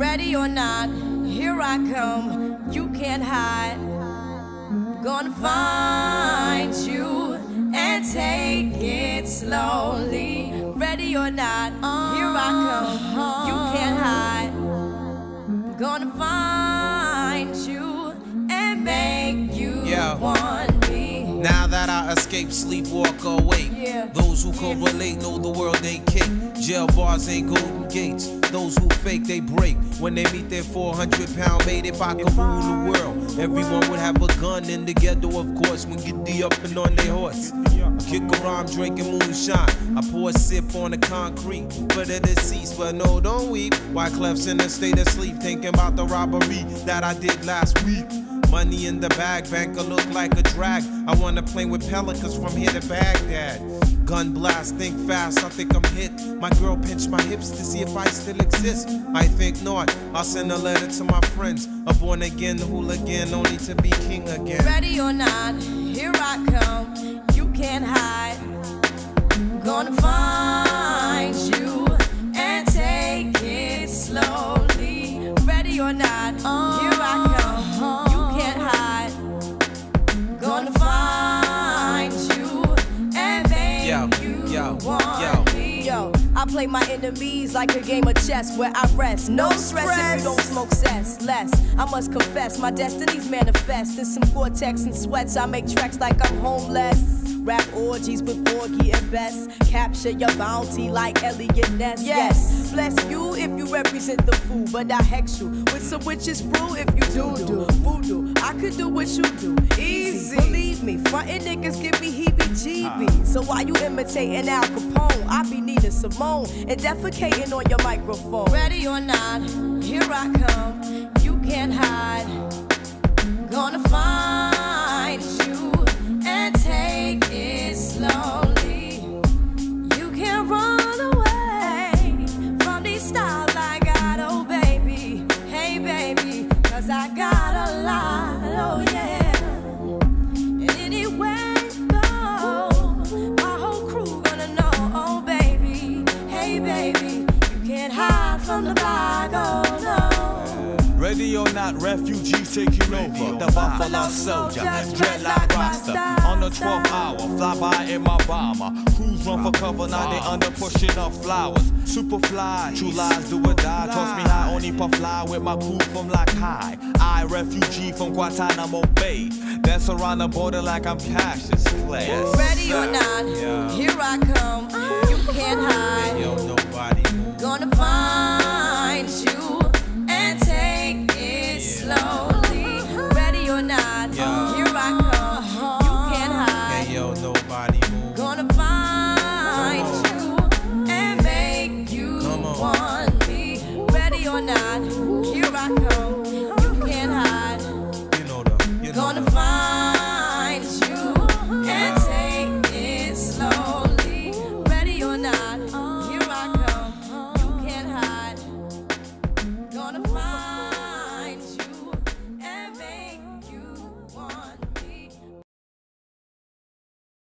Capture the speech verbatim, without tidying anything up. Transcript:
Ready or not, here I come. You can't hide. Gonna find you and take it slowly. Ready or not, here I come. You can't hide. Gonna find you and make you yeah. want me. Now that I escape, sleep, walk, awake. Yeah. Those who correlate know the world ain't cake. Jail bars ain't golden gates. Those who fake, they break. When they meet their four hundred pound mate, if I could rule the world, everyone would have a gun in the ghetto, of course, when get the up and on their horse. I kick around drinking moonshine. I pour a sip on the concrete for the deceased, but no, don't weep. Why Clef's in a state of sleep, thinking about the robbery that I did last week. Money in the bag, banker look like a drag. I wanna play with pelicans from here to Baghdad. Gun blast, think fast, I think I'm hit. My girl pinched my hips to see if I still exist. I think not, I'll send a letter to my friends. A born again hooligan, only to be king again. Ready or not, here I come. You can't hide. Gonna find you and take it slowly. Ready or not, here I come. You can't hide. Gonna find you and make yo, you yo, want yo. me. Yo, I play my enemies like a game of chess where I rest. No stress if you don't smoke cess. Less, I must confess, my destinies manifest. In some Gore-Tex and sweats, I make tracks like I'm homeless. Rap orgies with Borgie and Best. Capture your bounty like Elliot Ness. Yes, bless you if you represent the fool, but I hex you with some witches brew if you do do voodoo. I could do what you do, easy. Believe me, frontin' niggas give me heebie-jeebies. So while you imitating Al Capone, I be needing Simone and defecating on your microphone. Ready or not, here I come. You can't hide. Gonna find you and take it slowly. You can't run away from these styles I got, oh baby. Hey baby, cause I got a lot, oh yeah. And anywhere you go, my whole crew gonna know, oh baby. Hey baby, you can't hide from the block, oh no. Ready or not, refugees taking over. The Buffalo Soldier, dreadlock roster. On the twelfth hour, fly by in my bomber. Crews run for cover, now they under pushing up flowers. Super fly, true lies do or die. Toss me high, only puff fly with my crew from like high. I, refugee from Guantanamo Bay. Dance around the border like I'm Cassius Clay. Ready or not, here I come. You can't hide. Yo, nobody gonna find you and take it slowly. Ready or not, here I come. You can't hide. Hey, yo, nobody move. Gonna find you and make you want me. Ready or not, here I come. You can't hide. You know the, you know Gonna the. find